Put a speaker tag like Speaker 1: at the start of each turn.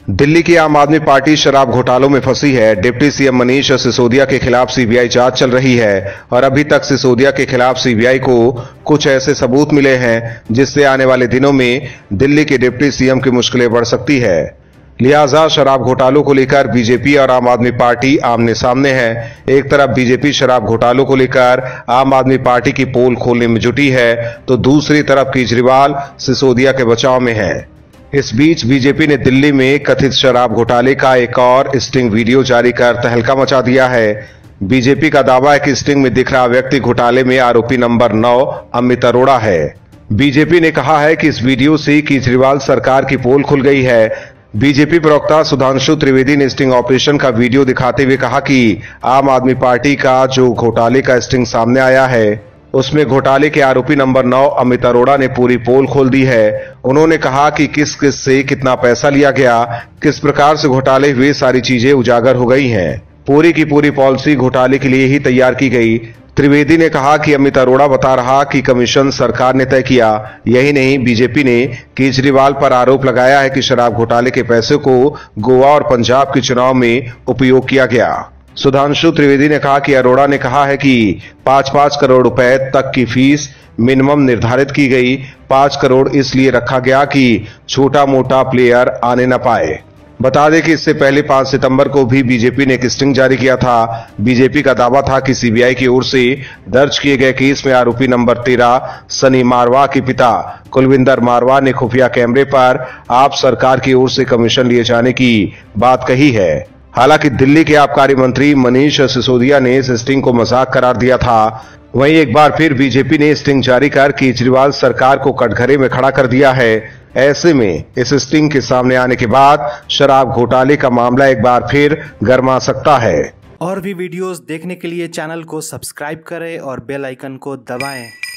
Speaker 1: दिल्ली की आम आदमी पार्टी शराब घोटालों में फंसी है। डिप्टी सीएम मनीष सिसोदिया के खिलाफ सीबीआई जांच चल रही है और अभी तक सिसोदिया के खिलाफ सीबीआई को कुछ ऐसे सबूत मिले हैं जिससे आने वाले दिनों में दिल्ली के डिप्टी सीएम की मुश्किलें बढ़ सकती है। लिहाजा शराब घोटालों को लेकर बीजेपी और आम आदमी पार्टी आमने सामने है। एक तरफ बीजेपी शराब घोटालों को लेकर आम आदमी पार्टी की पोल खोलने में जुटी है तो दूसरी तरफ केजरीवाल सिसोदिया के बचाव में है। इस बीच बीजेपी ने दिल्ली में कथित शराब घोटाले का एक और स्टिंग वीडियो जारी कर तहलका मचा दिया है। बीजेपी का दावा है कि स्टिंग में दिख रहा व्यक्ति घोटाले में आरोपी नंबर 9 अमित अरोड़ा है। बीजेपी ने कहा है कि इस वीडियो से केजरीवाल सरकार की पोल खुल गई है। बीजेपी प्रवक्ता सुधांशु त्रिवेदी ने स्टिंग ऑपरेशन का वीडियो दिखाते हुए कहा कि आम आदमी पार्टी का जो घोटाले का स्टिंग सामने आया है उसमें घोटाले के आरोपी नंबर 9 अमित अरोड़ा ने पूरी पोल खोल दी है। उन्होंने कहा कि किस किस से कितना पैसा लिया गया, किस प्रकार से घोटाले हुए, सारी चीजें उजागर हो गई हैं। पूरी की पूरी पॉलिसी घोटाले के लिए ही तैयार की गई। त्रिवेदी ने कहा कि अमित अरोड़ा बता रहा कि कमीशन सरकार ने तय किया। यही नहीं, बीजेपी ने केजरीवाल पर आरोप लगाया है कि शराब घोटाले के पैसे को गोवा और पंजाब के चुनाव में उपयोग किया गया। सुधांशु त्रिवेदी ने कहा कि अरोड़ा ने कहा है कि 5-5 करोड़ रुपए तक की फीस मिनिमम निर्धारित की गई। 5 करोड़ इसलिए रखा गया कि छोटा मोटा प्लेयर आने न पाए। बता दें कि इससे पहले 5 सितंबर को भी बीजेपी ने एक स्टिंग जारी किया था। बीजेपी का दावा था कि सीबीआई की ओर से दर्ज किए गए केस में आरोपी नंबर 13 सनी मारवा के पिता कुलविंदर मारवा ने खुफिया कैमरे पर आप सरकार की ओर से कमीशन लिए जाने की बात कही है। हालांकि दिल्ली के आबकारी मंत्री मनीष सिसोदिया ने इस स्टिंग को मजाक करार दिया था। वहीं एक बार फिर बीजेपी ने स्टिंग जारी कर केजरीवाल सरकार को कटघरे में खड़ा कर दिया है। ऐसे में इस स्टिंग के सामने आने के बाद शराब घोटाले का मामला एक बार फिर गर्मा सकता है।
Speaker 2: और भी वीडियोस देखने के लिए चैनल को सब्सक्राइब करें और बेल आइकन को दबाएं।